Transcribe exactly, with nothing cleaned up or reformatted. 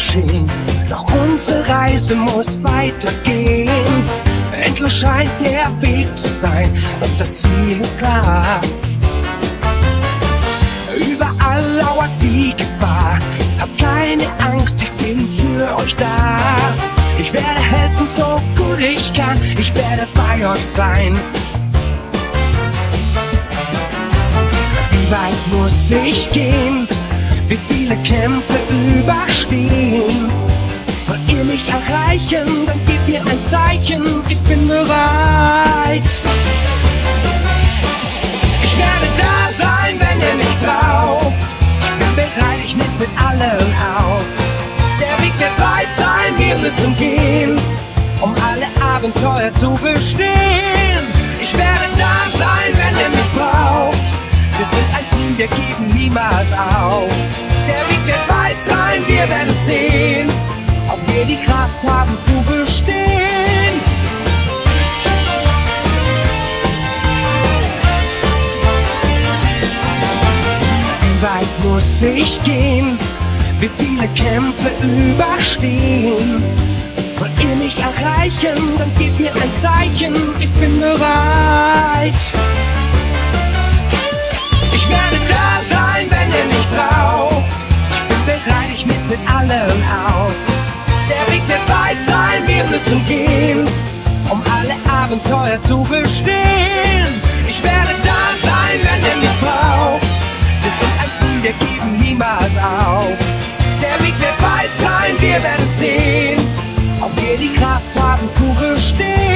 geschehen, doch unsere Reise muss weitergehen. Endlich scheint der Weg zu sein, doch das Ziel ist klar. Überall lauert die Gefahr, hab keine Angst, ich bin für euch da. Ich werde helfen, so gut ich kann, ich werde bei euch sein. Wie weit muss ich gehen, wie viele Kämpfe überstehen? Wollt ihr mich erreichen, dann gebt mir ein Zeichen, ich bin bereit. Ich werde da sein, wenn ihr mich braucht. Ich bin bereit, ich nehm's mit allen auf. Der Weg wird weit sein, wir müssen gehen, um alle Abenteuer zu bestehen. Ich werde da sein, wenn ihr mich braucht. Wir sind ein Team, wir geben niemals auf. Der Weg wird weit sein, wir werden sehen, ob wir die Kraft haben zu bestehen. Wie weit muss ich gehen, wie viele Kämpfe überstehen? Wollt ihr mich erreichen, dann gebt mir ein Zeichen, ich bin bereit. Ich werde da sein, wenn ihr mich braucht. Ich bin bereit, ich nehm's mit allen auf. Der Weg wird weit sein, wir müssen gehen, um alle Abenteuer zu bestehen. Ich werde da sein, wenn ihr mich braucht. Wir sind ein Team, wir geben niemals auf. Der Weg wird weit sein, wir werden sehen, ob wir die Kraft haben zu bestehen.